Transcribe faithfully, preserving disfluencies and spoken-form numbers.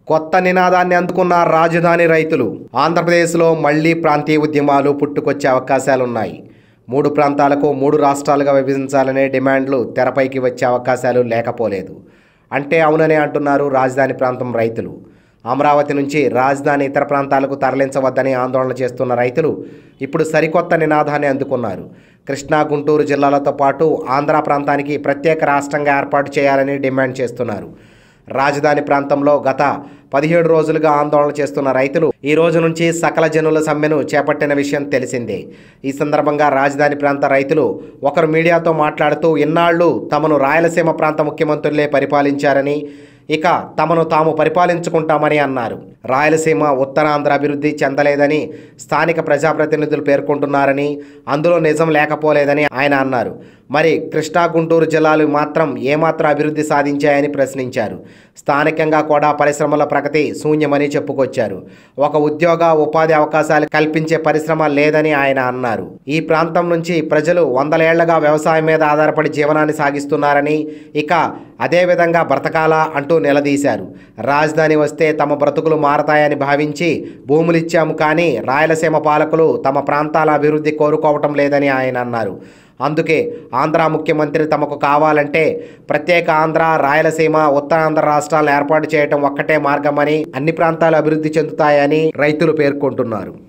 కొత్త నినాదాన్ని అందుకున్న రాజధాని రైతులు. ఆంధ్రప్రదేశ్లో మళ్లీ ప్రాంతీయ ఉద్యమాలు పుట్టుకొచ్చే అవకాశాలున్నాయి. మూడు ప్రాంతాలకు మూడు రాష్ట్రాలుగా విభజించాలనే డిమాండ్లు తెరపైకి వచ్చే అవకాశాలు లేకపోలేదు. అంటే అవుననే అంటున్నారు రాజధాని ప్రాంతం రైతులు. అమరావతి నుంచి రాజధాని ఇతర ప్రాంతాలకు తరలించవద్దని ఆందోళన చేస్తున్న రైతులు ఇప్పుడు సరికొత్త నినాదాన్ని అందుకున్నారు. కృష్ణా, గుంటూరు జిల్లాలతో పాటు ఆంధ్ర ప్రాంతానికి ప్రత్యేక రాష్ట్రంగా ఏర్పాటు చేయాలని డిమాండ్ చేస్తున్నారు. రాజధాని ప్రాంతంలో గత పదిహేడు రోజులుగా ఆందోళన చేస్తున్న రైతులు ఈ రోజు నుంచి సకల జనుల సమ్మెను చేపట్టిన విషయం తెలిసిందే. ఈ సందర్భంగా రాజధాని ప్రాంత రైతులు ఒకరు మీడియాతో మాట్లాడుతూ ఇన్నాళ్లు తమను రాయలసీమ ప్రాంత ముఖ్యమంత్రులే పరిపాలించారని, ఇక తమను తాము పరిపాలించుకుంటామని అన్నారు. రాయలసీమ, ఉత్తరాంధ్ర అభివృద్ధి చెందలేదని స్థానిక ప్రజాప్రతినిధులు పేర్కొంటున్నారని, అందులో నిజం లేకపోలేదని ఆయన అన్నారు. మరి కృష్ణా, గుంటూరు జిల్లాలు మాత్రం ఏమాత్రం అభివృద్ధి సాధించాయని ప్రశ్నించారు. స్థానికంగా కూడా పరిశ్రమల ప్రగతి శూన్యమని చెప్పుకొచ్చారు. ఒక ఉద్యోగ ఉపాధి అవకాశాలు కల్పించే పరిశ్రమ లేదని ఆయన అన్నారు. ఈ ప్రాంతం నుంచి ప్రజలు వందలేళ్లుగా వ్యవసాయం మీద ఆధారపడి జీవనాన్ని సాగిస్తున్నారని, ఇక అదేవిధంగా బ్రతకాలా అంటూ నిలదీశారు. రాజధాని వస్తే తమ బ్రతుకులు మారతాయని భావించి భూములిచ్చాము, కానీ రాయలసీమ పాలకులు తమ ప్రాంతాల అభివృద్ధి కోరుకోవటం లేదని ఆయన అన్నారు. అందుకే ఆంధ్ర ముఖ్యమంత్రి తమకు కావాలంటే ప్రత్యేక ఆంధ్ర, రాయలసీమ, ఉత్తరాంధ్ర రాష్ట్రాలను ఏర్పాటు చేయటం ఒక్కటే మార్గమని, అన్ని ప్రాంతాలు అభివృద్ధి చెందుతాయని రైతులు పేర్కొంటున్నారు.